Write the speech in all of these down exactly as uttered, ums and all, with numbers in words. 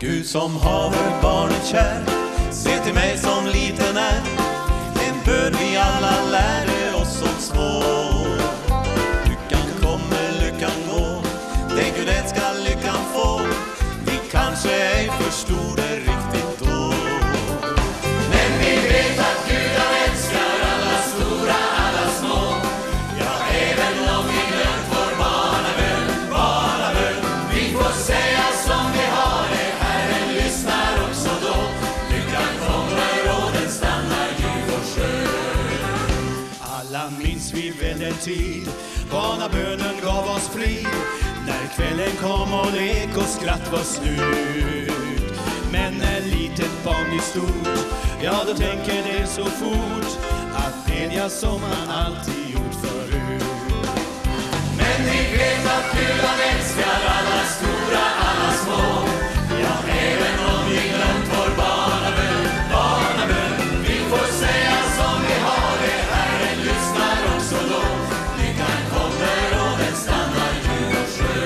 Gud som haver barnet kär, se till mig som liten är. En bön vi alla lärde oss som små. Lyckan kommer, lyckan går. Tänk hur den ska lyckan få. Vi kanske ej förstod det riktigt då. Men vi vet att Gud han älskar alla stora, alla små. Ja, även om vi glömt vår barnabön, barnabön. Vi får säga som vi har det, Herren lyssnar också då. Lyckan kommer och den stannar ju vår sjö. Alla minns vi väl den tid barnabönen gav oss frid. När kvällen kom och lek och skratt var slut. Men när litet barn blir stort, ja då tänker det så fort att bedja som han alltid gjort förut. Men vi vet att Gud han älskar alla stora, alla små. Ja, även om vi glömt vår barnabön, barnabön. Vi får säga som vi har det, Herren lyssnar också då. Lyckan kommer och den stannar ju vår sjö.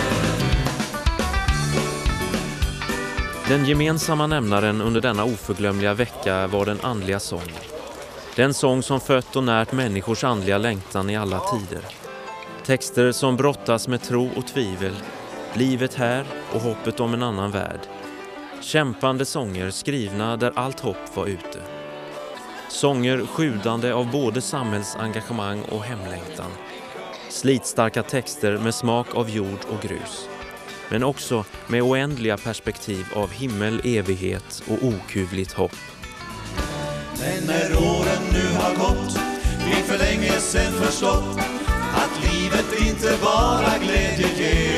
Den gemensamma nämnaren under denna oförglömliga vecka var den andliga sången. Den sång som fött och närt människors andliga längtan i alla tider. Texter som brottas med tro och tvivel, livet här och hoppet om en annan värld. Kämpande sånger skrivna där allt hopp var ute. Sånger sjudande av både samhällsengagemang och hemlängtan. Slitstarka texter med smak av jord och grus. Men också med oändliga perspektiv av himmel, evighet och okuvligt hopp. Men när åren nu har gått, vi för länge sedan förstått att livet inte bara glädje ger.